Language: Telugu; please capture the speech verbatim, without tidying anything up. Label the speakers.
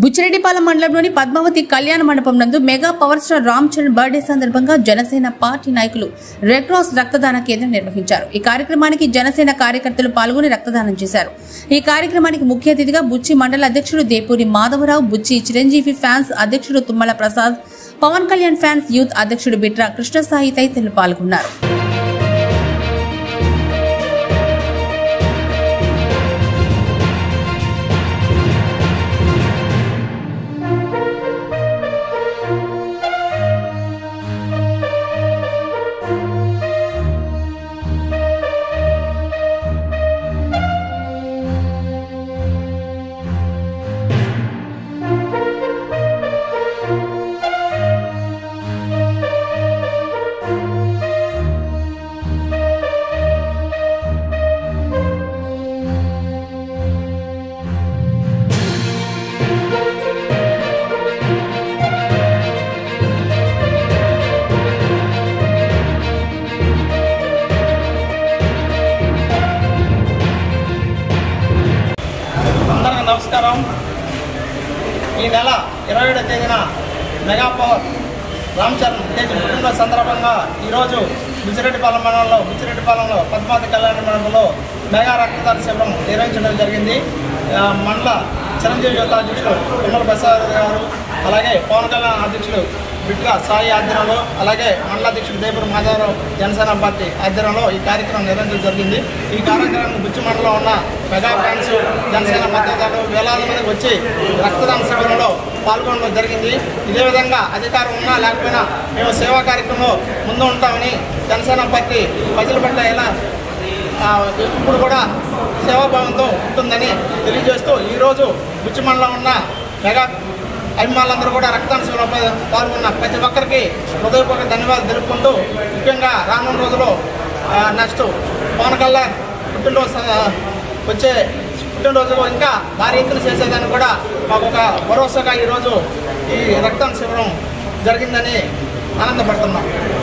Speaker 1: బుచ్చిరెడ్డిపాలెం మండలంలోని పద్మావతి కళ్యాణ మండపం నందు mega power star Ram Charan birthday సందర్భంగా జనసేన పార్టీ నాయకులు రెడ్ క్రాస్ రక్తదాన కేంద్రం నిర్వహించారు। ఈ కార్యక్రమానికి జనసేన కార్యకర్తలు పాల్గొని రక్తదానం చేశారు। ఈ కార్యక్రమానికి ముఖ్య అతిథిగా బుచ్చి మండల అధ్యక్షుడు దేపూరి మాధవరావు, బుచ్చి చిరంజీవి ఫ్యాన్స్ అధ్యక్షుడు తుమ్మల ప్రసాద్, పవన్ కళ్యాణ్ ఫ్యాన్స్ యూత్ అధ్యక్షుడు బిట్రా కృష్ణసాయి తదితరులు పాల్గొన్నారు।
Speaker 2: నమస్కారం। ఈ నెల ఇరవై ఏడవ తేదీన మెగా పవర్ రామ్ చరణ్ తేజ్ పుట్టినరోజు సందర్భంగా ఈరోజు బుచ్చిరెడ్డిపాలెం మండలంలో బుచ్చిరెడ్డిపాలెంలో పద్మావతి కళ్యాణ మండపంలో మెగా రక్తదాన శిబిరం నిర్వహించడం జరిగింది। మండల చిరంజీవి యువత అధ్యక్షుడు తుమ్మల ప్రసాద్ గారు, అలాగే పవన్ కళ్యాణ్ అధ్యక్షుడు బిట్రా సాయి ఆధ్వర్యంలో, అలాగే మండల అధ్యక్షుడు దేపూరి మాధవరావు జనసేన పార్టీ ఆధ్వర్యంలో ఈ కార్యక్రమం నిర్వహించడం జరిగింది। ఈ కార్యక్రమానికి బుచ్చి మండలంలో ఉన్న మెగా ఫ్యాన్స్, జనసేన మద్దతుదారులు వేలాది మంది వచ్చి రక్తదాన శిబిరంలో పాల్గొనడం జరిగింది। ఇదే విధంగా అధికారం ఉన్నా లేకపోయినా మేము సేవా కార్యక్రమంలో ముందు ఉంటామని జనసేన పార్టీ ప్రజల పట్ల ఎలా ఇప్పుడు కూడా సేవాభావంతో ఉంటుందని తెలియజేస్తూ ఈరోజు బుచ్చి మండలం ఉన్న మెగా అభిమానులందరూ కూడా రక్తదాన శిబిరంలో పాల్గొన్న ప్రతి ఒక్కరికి హృదయపూర్వక ధన్యవాదాలు తెలుపుకుంటూ, ముఖ్యంగా రానున్న రోజుల్లో నెక్స్ట్ పవన్ కళ్యాణ్ పుట్టినరోజు వచ్చే పుట్టినరోజులో ఇంకా భారీ ఎత్తున చేసేదాన్ని కూడా మాకు ఒక భరోసాగా ఈరోజు ఈ రక్తదాన శిబిరం జరిగిందని ఆనందపడుతున్నాం।